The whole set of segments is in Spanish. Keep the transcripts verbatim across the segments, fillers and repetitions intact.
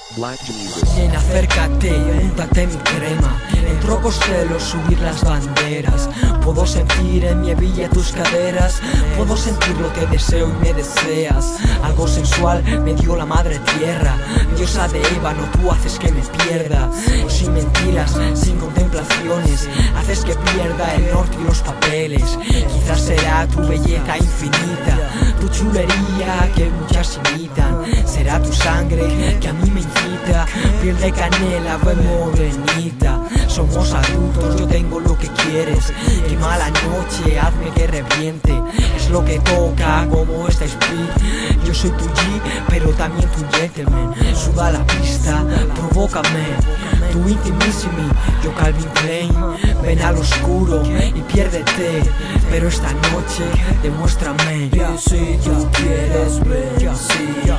Black Jesus. Ven, acércate, úntate mi crema. En trocos celos subir las banderas. Puedo sentir en mi hebilla tus caderas. Puedo sentir lo que deseo y me deseas. Algo sensual me dio la madre tierra. Diosa de ébano, tú haces que me pierda. Sin mentiras, sin contemplaciones, haces que pierda el norte y los papeles. Quizás será tu belleza infinita, tu chulería que muchas imitan. Será tu sangre que a mí me incita, piel de canela, buen morenita. Somos adultos, yo tengo lo que quieres. Qué mala noche, hazme que reviente. Es lo que toca, como esta Split. Yo soy tu G, pero también tu gentleman. Suda la pista, provócame. Tu intimissimi, yo Calvin Klein. Ven al oscuro y piérdete, pero esta noche demuéstrame. Y si tú quieres ver, sí,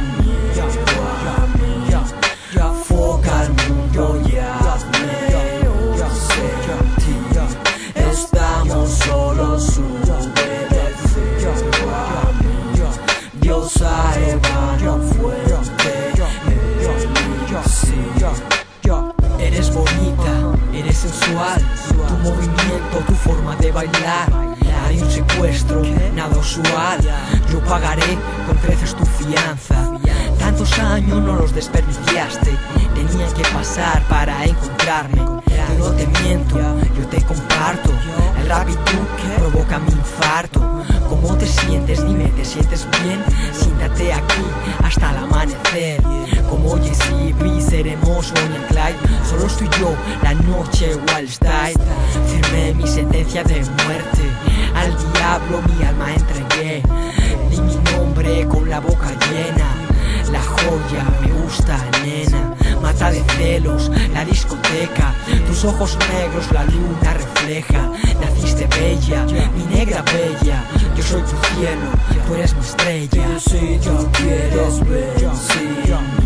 foca al mundo y hazme sentir. Estamos solos, sube de cero a mí. Diosa ébano fuerte, sí. Eres bonita, eres sensual, tu movimiento, tu forma de bailar. Hay un secuestro, nada usual. Yo pagaré con creces tu fianza. Tantos años no los desperdiciaste, tenía que pasar para encontrarme. Yo no te miento, yo te comparto. El rap y tú provoca mi infarto. ¿Cómo te sientes? Dime, ¿te sientes bien? Siéntate aquí hasta el amanecer. Como Jesse B, seremos Bonnie and Clyde. Solo estoy yo, la noche wild style. Firmé mi sentencia de muerte, al diablo mi alma entregué. Di mi nombre con la boca llena. La joya me gusta, nena. Mata de celos la discoteca. Tus ojos negros la luna refleja. Naciste bella, mi negra bella. Yo soy tu cielo, tú eres mi estrella. Y si tú quieres ver, sí.